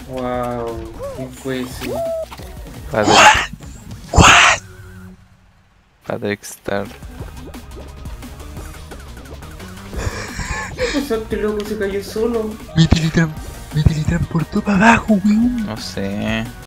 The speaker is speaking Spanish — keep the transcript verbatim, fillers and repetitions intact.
Wow, ¿quién fue ese? Patrick. What? Patrick Star. ¿Qué pasó? Este loco se cayó solo. Me teletran... me teletransportó para abajo, weón. No sé.